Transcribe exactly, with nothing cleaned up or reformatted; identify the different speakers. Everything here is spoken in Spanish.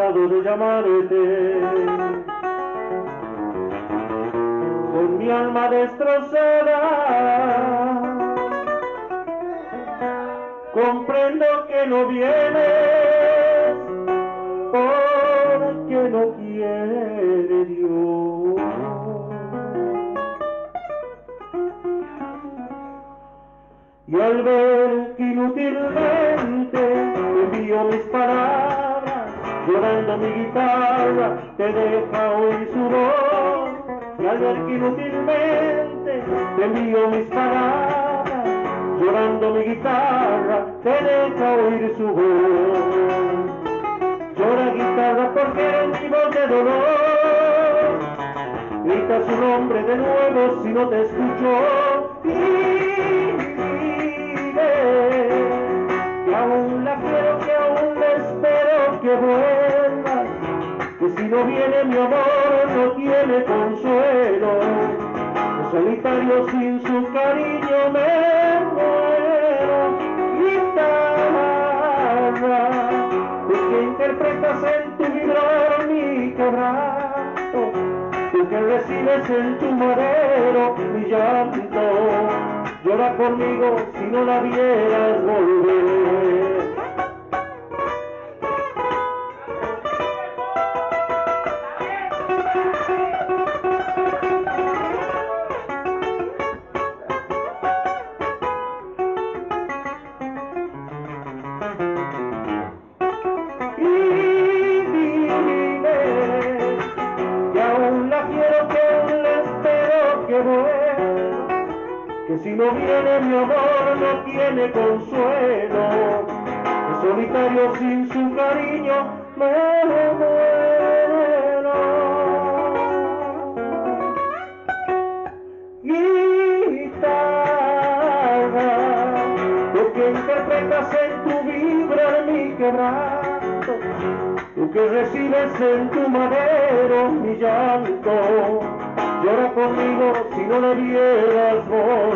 Speaker 1: cansado de llamarte. Con mi alma destrozada, comprendo que no vienes porque no quiere Dios. Y al ver que inútilmente te envío mis palabras, llorando mi guitarra te deja oír su voz. Y al ver que inútilmente te envío mis palabras, llorando mi guitarra te deja oír su voz. Llora guitarra porque eres mi voz de dolor, grita su nombre de nuevo si no te escucho. Que aún la quiero, que aún la espero que vuelva, que si no viene mi amor no tiene consuelo, que solitario sin su cariño me muero. Guitarra, tú que interpretas en tu vibrar mi quebranto, tú que recibes en tu madero mi llanto, llora conmigo si no la vieras volver. Y dime que aún la quiero, que aún la espero que vuelva, que si no viene mi amor no tiene consuelo, que solitario sin su cariño me muero. Guitarra, tú que interpretas en tu vibrar mi quebranto, tú que recibes en tu madero mi llanto, llora conmigo si no la vieras vos.